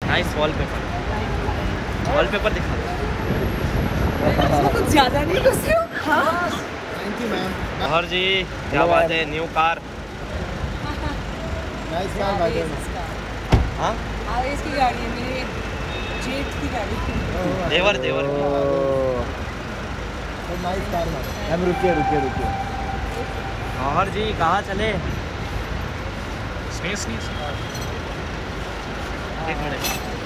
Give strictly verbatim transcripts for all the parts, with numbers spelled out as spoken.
Nice wallpaper. Wallpaper दिखा दो। कुछ ज़्यादा नहीं गुस्से हो? हाँ। Thank you ma'am. हर जी क्या बात है, न्यू कार। नाइस कार भाई। हाँ आवेश की गाड़ी है, मेरे जेठ की गाड़ी है। देवर देवर। नाइस कार भाई। मैम रुकिए रुकिए रुकिए। हर जी कहाँ चले? स्पेस नहीं एक मिनट।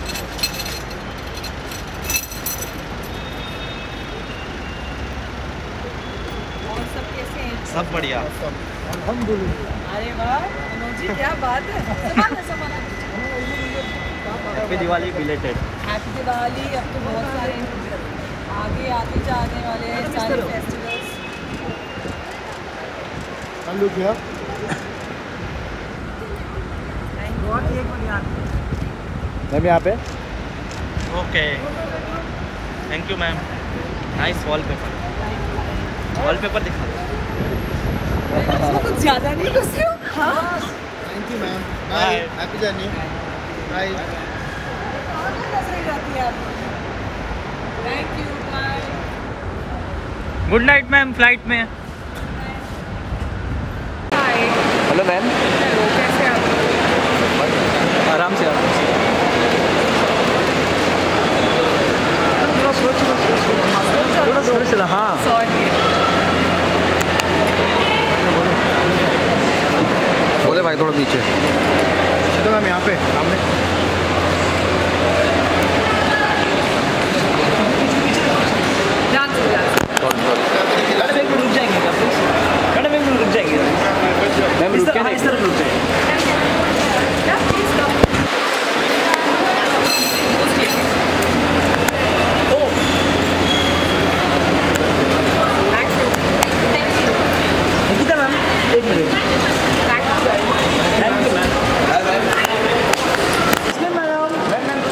और सब कैसे हैं? सब बढ़िया। अल्हम्दुलिल्लाह। अरे वाह मनोज जी, क्या बात है। संभालना संभालना। Happy Diwali belated. Happy Diwali. अब तो बहुत सारे आगे आते जाने वाले हैं सारे फेस्टिवल्स। हम लोग क्या? मैम यहाँ पे। Okay thank you ma'am. Nice wallpaper. Wallpaper दिखा दो। कुछ ज़्यादा नहीं गुस्से हो? हाँ। Thank you ma'am. Bye. Happy journey. Bye. नजरें जाती है आपको। Thank you, bye. Good night ma'am, flight में। हाय। Hello ma'am. हेलो, कैसे आप? आराम से आराम से। थोड़ा स्लो चला। हाँ सॉरी। बोले भाई थोड़ा पीछे। चलो मैम यहाँ पे सामने। ध्यान से ध्यान से। मैडम एक मिनट रुक जाएंगे क्या प्लीज? मैडम एक मिनट रुक जाएंगे। मैम रुक के ना इस तरफ रुक जाएंगे। क्या प्लीज कम। निकिता मैम एक मिनट। Thank you ma'am. इसमें मैडम मैम मैम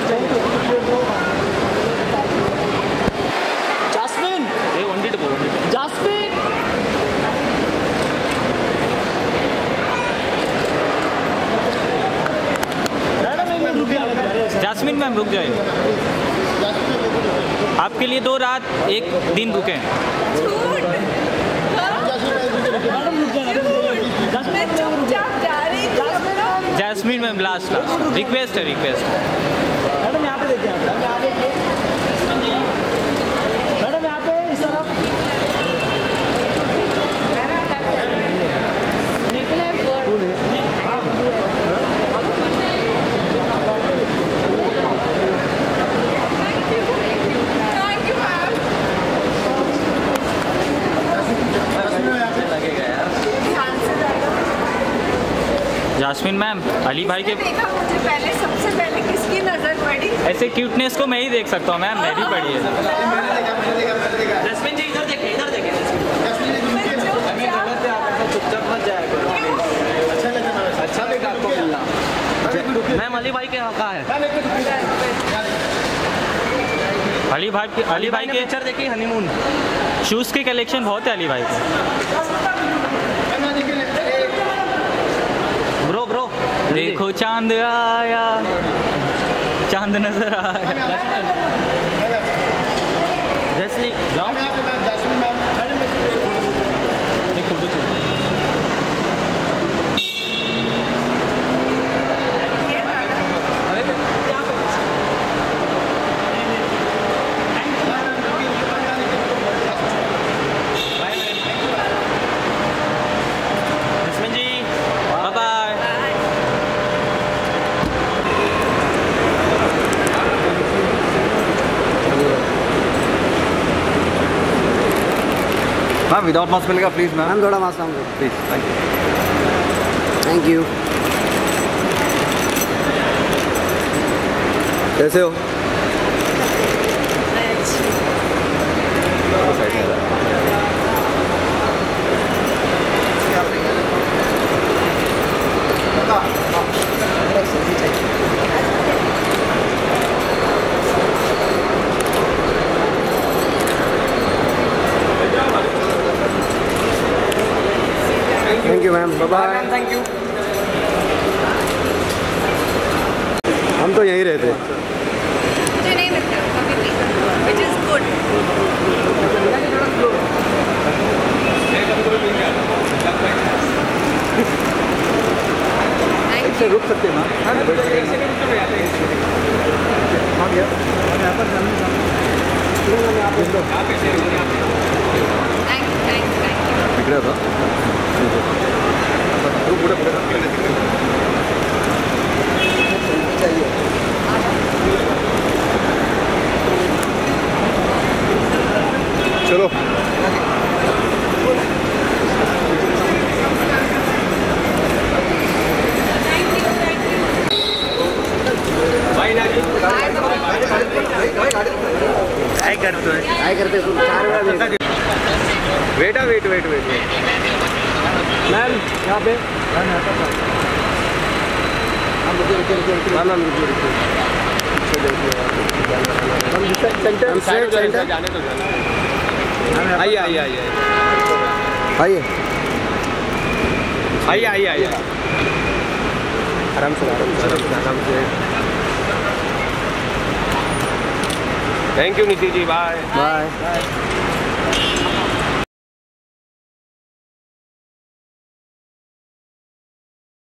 जास्मिन ये वंडी टू जास्मिन। मैडम एक मिनट रुकिए। जास्मिन मैम रुक जाइए। आपके लिए दो रात एक दिन रुके हैं। Jasmine ma'am last last request है रिक्वेस्ट। मैडम यहाँ पे देखिए। मैडम यहाँ पे इस तरफ। जास्मिन मैम अली भाई के देखा मुझे पहले, सबसे पहले किसकी नजर पड़ी? ऐसे क्यूटनेस को मैं ही देख सकता हूँ मैम, मैं भी पढ़ी है। जास्मिन जी इधर देखें, इधर देखें। चुपचाप मत जाया करो। अच्छा लगा, अच्छा लगा आपको मिलना। मैम अली भाई के यहाँ कहाँ है? अली भाई के अली भाई के पिक्चर देखी हनीमून। शूज़ के कलेक्शन बहुत है अली भाई के। ब्रो ब्रो देखो चांद आया, चांद नजर आया। जैसली जाओ। मैम विदाउट मास्क मिलेगा प्लीज़ मैम। मैम थोड़ा मास्क लाऊंगा please thank you. Thank you. कैसे हो? Thank you ma'am. Bye bye. Thank you. हम तो यहीं रहते। मुझे नहीं मिलता कभी भी, विच इज़ गुड। से रुक सकते हैं ना? Thank you thank you thank you. दिख रहा था पूरा पूरा चलो काय करतोय काय करते तू चार वेळा वेटा वेट वेट वेट मैम यहाँ पे मैम मैम सेंटर सेंटर आइए आइए आइए आइए आइए आइए आइए आराम से आराम से आराम से thank you Nidhi ji bye bye.